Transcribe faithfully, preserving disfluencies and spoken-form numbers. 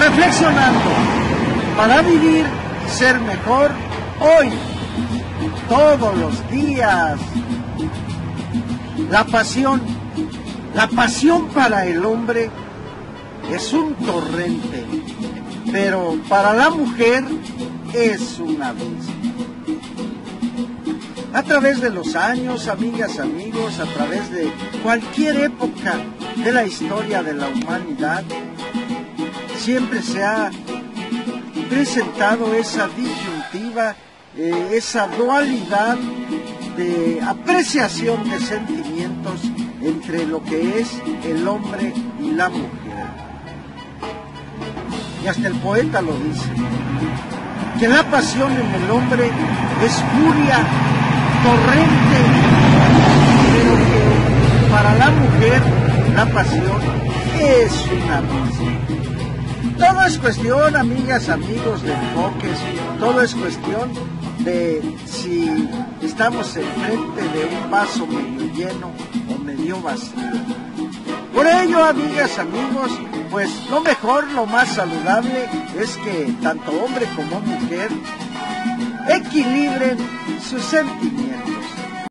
reflexionando para vivir y ser mejor hoy, todos los días. La pasión, la pasión para el hombre es un torrente, pero para la mujer es un abismo. A través de los años, amigas, amigos, a través de cualquier época de la historia de la humanidad, siempre se ha presentado esa disyuntiva, eh, esa dualidad de apreciación de sentimientos entre lo que es el hombre y la mujer. Y hasta el poeta lo dice, que la pasión en el hombre es furia, torrente, pero que para la mujer la pasión es una abismo. Todo es cuestión, amigas, amigos, de enfoques, todo es cuestión de si estamos enfrente de un vaso medio lleno o medio vacío. Por ello, amigas, amigos, pues lo mejor, lo más saludable es que tanto hombre como mujer equilibren sus sentimientos.